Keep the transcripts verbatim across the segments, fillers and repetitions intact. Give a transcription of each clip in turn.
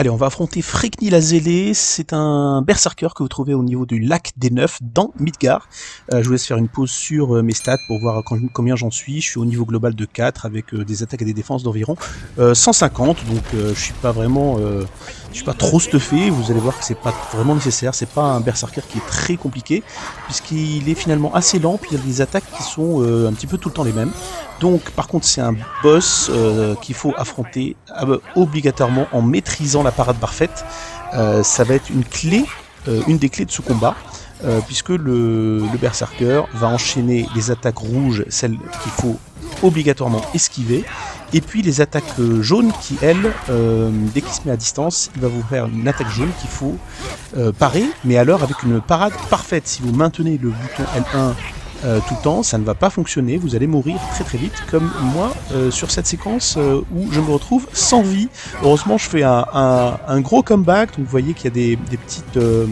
Allez, on va affronter Frek'Ni la Zélée. C'est un berserker que vous trouvez au niveau du lac des Neufs dans Midgard. Euh, je vous laisse faire une pause sur euh, mes stats pour voir quand- combien j'en suis. Je suis au niveau global de quatre avec euh, des attaques et des défenses d'environ euh, cent cinquante. Donc euh, je suis pas vraiment, euh, je suis pas trop stuffé. Vous allez voir que c'est pas vraiment nécessaire. C'est pas un berserker qui est très compliqué puisqu'il est finalement assez lent. Puis il y a des attaques qui sont euh, un petit peu tout le temps les mêmes. Donc par contre c'est un boss euh, qu'il faut affronter euh, obligatoirement en maîtrisant la parade parfaite. Euh, ça va être une clé, euh, une des clés de ce combat, euh, puisque le, le berserker va enchaîner les attaques rouges, celles qu'il faut obligatoirement esquiver, et puis les attaques euh, jaunes qui, elles, euh, dès qu'il se met à distance, il va vous faire une attaque jaune qu'il faut euh, parer, mais alors avec une parade parfaite. Si vous maintenez le bouton L un Euh, tout le temps, ça ne va pas fonctionner, vous allez mourir très très vite, comme moi euh, sur cette séquence euh, où je me retrouve sans vie. Heureusement, je fais un, un, un gros comeback, donc vous voyez qu'il y a des, des petites euh,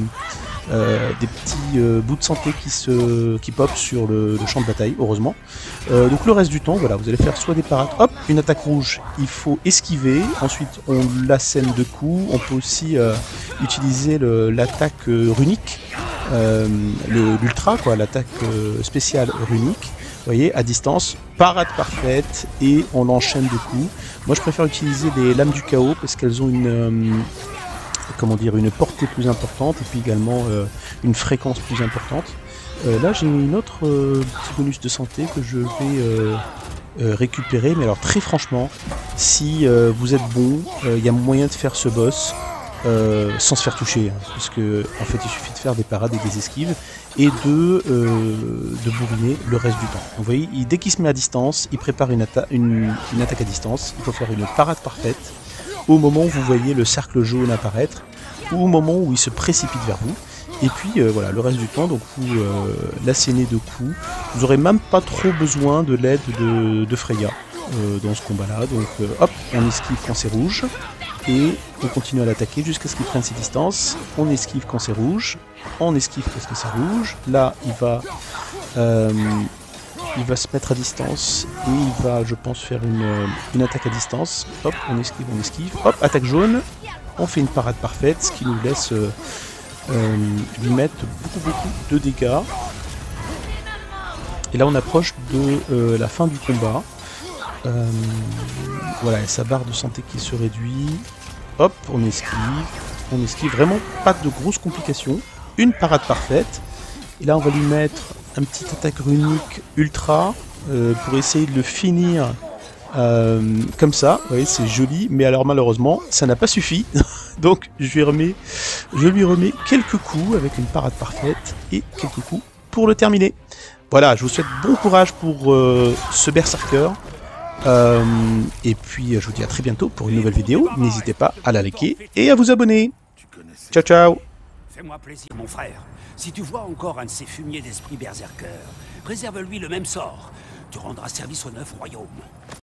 euh, des petits euh, bouts de santé qui se qui pop sur le, le champ de bataille, heureusement. Euh, donc le reste du temps, voilà, vous allez faire soit des parades, hop, une attaque rouge, il faut esquiver, ensuite on l'assène de coups, on peut aussi euh, utiliser l'attaque euh, runique, euh, l'ultra, quoi, l'attaque euh, spéciale runique, vous voyez, à distance, parade parfaite, et on enchaîne de coups. Moi je préfère utiliser des lames du chaos, parce qu'elles ont une... Euh, comment dire, une portée plus importante et puis également euh, une fréquence plus importante. Euh, là j'ai une autre euh, petit bonus de santé que je vais euh, euh, récupérer, mais alors très franchement, si euh, vous êtes bon, il euh, y a moyen de faire ce boss euh, sans se faire toucher, hein, parce que en fait il suffit de faire des parades et des esquives et de, euh, de bourriner le reste du temps. Vous voyez, il, dès qu'il se met à distance, il prépare une, atta une, une attaque à distance, il faut faire une parade parfaite au moment où vous voyez le cercle jaune apparaître, ou au moment où il se précipite vers vous. Et puis euh, voilà, le reste du temps, donc vous euh, l'assénez de coups. Vous n'aurez même pas trop besoin de l'aide de, de Freya euh, dans ce combat-là. Donc euh, hop, on esquive quand c'est rouge, et on continue à l'attaquer jusqu'à ce qu'il prenne ses distances. On esquive quand c'est rouge, on esquive quand c'est rouge. Là, il va... Euh, il va se mettre à distance et il va, je pense, faire une, une attaque à distance. Hop, on esquive, on esquive. Hop, attaque jaune. On fait une parade parfaite, ce qui nous laisse euh, euh, lui mettre beaucoup, beaucoup de dégâts. Et là, on approche de euh, la fin du combat. Euh, voilà, sa barre de santé qui se réduit. Hop, on esquive. On esquive. Vraiment pas de grosses complications. Une parade parfaite. Et là, on va lui mettre un petit attaque runique ultra euh, pour essayer de le finir euh, comme ça. Vous voyez, c'est joli, mais alors malheureusement, ça n'a pas suffi. Donc, je lui, remets, je lui remets quelques coups avec une parade parfaite et quelques coups pour le terminer. Voilà, je vous souhaite bon courage pour euh, ce berserker. Euh, et puis, je vous dis à très bientôt pour une nouvelle vidéo. N'hésitez pas à la liker et à vous abonner. Ciao, ciao. Fais-moi plaisir, mon frère. Si tu vois encore un de ces fumiers d'esprit berserker, réserve-lui le même sort. Tu rendras service aux neuf royaumes.